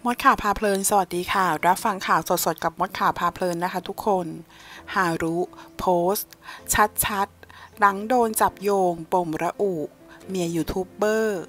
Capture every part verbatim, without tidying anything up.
มดข่าวพาเพลินสวัสดีค่ะรับฟังข่าวสดๆกับมดข่าวพาเพลินนะคะทุกคนฮารุโพสต์ชัดๆหลังโดนจับโยงปมระอุเมียยูทูบเบอร์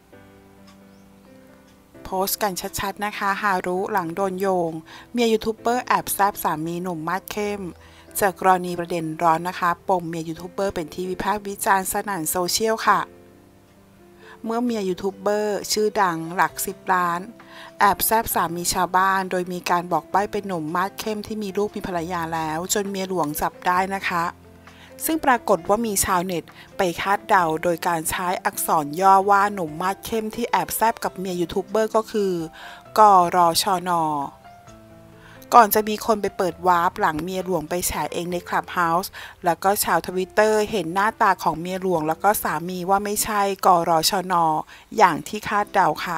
โพสต์กันชัดๆนะคะฮารุหลังโดนโยงเมียยูทูบเบอร์แอบแซบสามีหนุ่มมาดเข้มจากกรณีประเด็นร้อนนะคะปมเมียยูทูบเบอร์เป็นที่วิพากษ์วิจารณ์สนั่นโซเชียลค่ะเมื่อเมียยูทูบเบอร์ชื่อดังหลักสิบล้านแอบแซบสามีชาวบ้านโดยมีการบอกใบ้เป็นหนุ่มมาดเข้มที่มีลูกมีภรรยาแล้วจนเมียหลวงจับได้นะคะซึ่งปรากฏว่ามีชาวเน็ตไปคาดเดาโดยการใช้อักษรย่อว่าหนุ่มมาดเข้มที่แอบแซบกับเมียยูทูบเบอร์ก็คือกรชนก่อนจะมีคนไปเปิดวาร์ปหลังเมียหลวงไปแฉเองในคลับเฮาส์แล้วก็ชาวทวิตเตอร์เห็นหน้าตาของเมียหลวงแล้วก็สามีว่าไม่ใช่กรชนอย่างที่คาดเดาค่ะ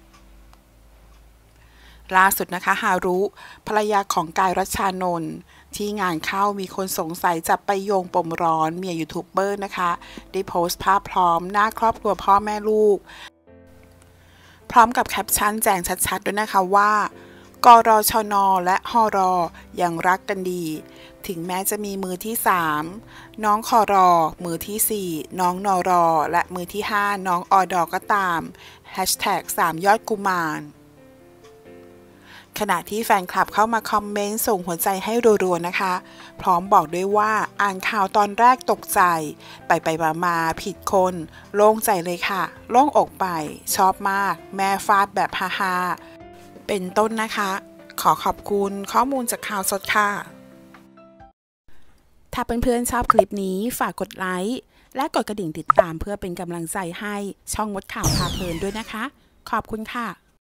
ล่าสุดนะคะฮารุภรรยาของกายรัชชานนท์ที่งานเข้ามีคนสงสัยจับไปโยงปมร้อนเมียยูทูบเบอร์นะคะได้โพสต์ภาพพร้อมหน้าครอบครัวพ่อแม่ลูกพร้อมกับแคปชั่นแจ้งชัดๆด้วยนะคะว่ากรชนและฮรยังรักกันดีถึงแม้จะมีมือที่สามน้องคอรอมือที่สี่น้องนรและมือที่ห้าน้องอดอก็ตามแฮชแท็กสามยอดกุมารขณะที่แฟนคลับเข้ามาคอมเมนต์ส่งหัวใจให้รัวๆนะคะพร้อมบอกด้วยว่าอ่านข่าวตอนแรกตกใจไปไปมามาผิดคนโล่งใจเลยค่ะโล่งอกไปชอบมากแม่ฟาดแบบฮาๆเป็นต้นนะคะขอขอบคุณข้อมูลจากข่าวสดค่ะถ้าเพื่อนๆชอบคลิปนี้ฝากกดไลค์และกดกระดิ่งติดตามเพื่อเป็นกำลังใจให้ช่องมดข่าวพาเพลินด้วยนะคะขอบคุณค่ะ